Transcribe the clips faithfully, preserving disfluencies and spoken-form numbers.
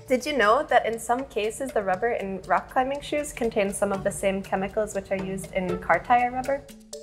Did you know that in some cases the rubber in rock climbing shoes contains some of the same chemicals which are used in car tire rubber?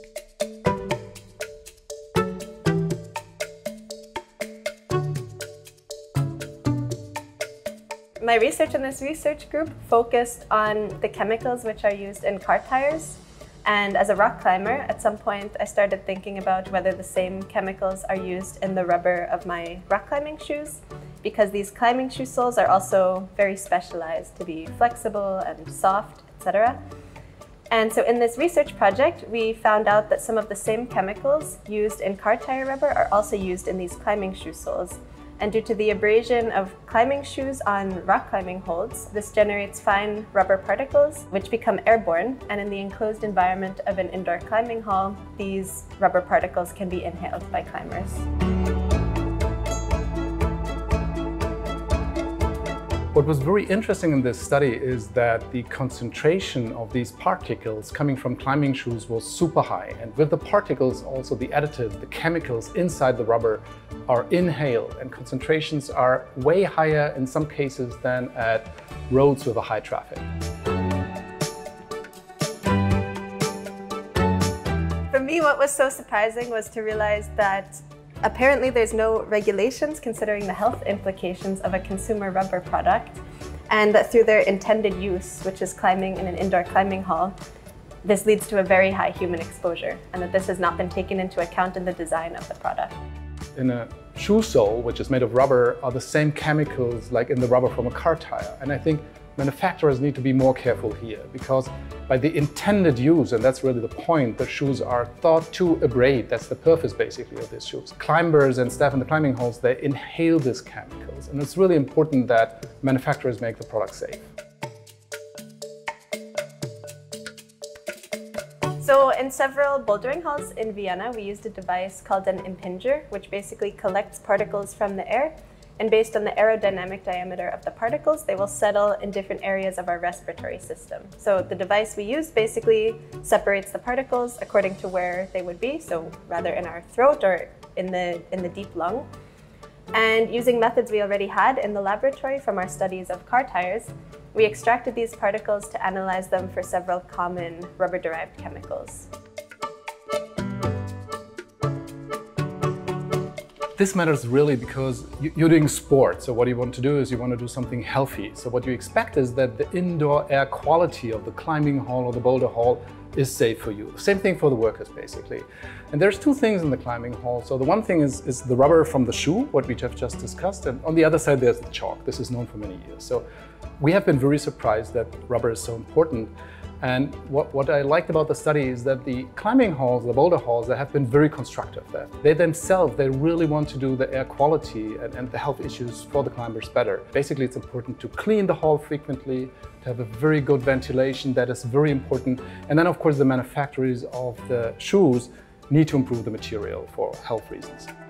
My research in this research group focused on the chemicals which are used in car tires. And as a rock climber, at some point I started thinking about whether the same chemicals are used in the rubber of my rock climbing shoes, because these climbing shoe soles are also very specialized to be flexible and soft, et cetera. And so in this research project, we found out that some of the same chemicals used in car tire rubber are also used in these climbing shoe soles. And due to the abrasion of climbing shoes on rock climbing holds, this generates fine rubber particles which become airborne, and in the enclosed environment of an indoor climbing hall, these rubber particles can be inhaled by climbers. What was very interesting in this study is that the concentration of these particles coming from climbing shoes was super high. And with the particles, also the additives, the chemicals inside the rubber are inhaled, and concentrations are way higher in some cases than at roads with a high traffic. For me, what was so surprising was to realize that apparently there's no regulations considering the health implications of a consumer rubber product, and that through their intended use, which is climbing in an indoor climbing hall, this leads to a very high human exposure, and that this has not been taken into account in the design of the product. In a shoe sole, which is made of rubber, are the same chemicals like in the rubber from a car tire. And I think manufacturers need to be more careful here, because by the intended use, and that's really the point, the shoes are thought to abrade. That's the purpose basically of these shoes. Climbers and staff in the climbing halls, they inhale these chemicals, and it's really important that manufacturers make the product safe. So in several bouldering halls in Vienna, we used a device called an impinger, which basically collects particles from the air. And based on the aerodynamic diameter of the particles, they will settle in different areas of our respiratory system. So the device we use basically separates the particles according to where they would be, so rather in our throat or in the, in the deep lung. And using methods we already had in the laboratory from our studies of car tires, we extracted these particles to analyze them for several common rubber-derived chemicals. This matters really because you're doing sport, so what you want to do is you want to do something healthy. So what you expect is that the indoor air quality of the climbing hall or the boulder hall is safe for you. Same thing for the workers, basically. And there's two things in the climbing hall. So the one thing is, is the rubber from the shoe, what we have just discussed, and on the other side there's the chalk. This is known for many years. So we have been very surprised that rubber is so important. And what, what I liked about the study is that the climbing halls, the boulder halls, they have been very constructive. That they themselves, they really want to do the air quality and, and the health issues for the climbers better. Basically, it's important to clean the hall frequently, to have a very good ventilation. That is very important. And then, of course, the manufacturers of the shoes need to improve the material for health reasons.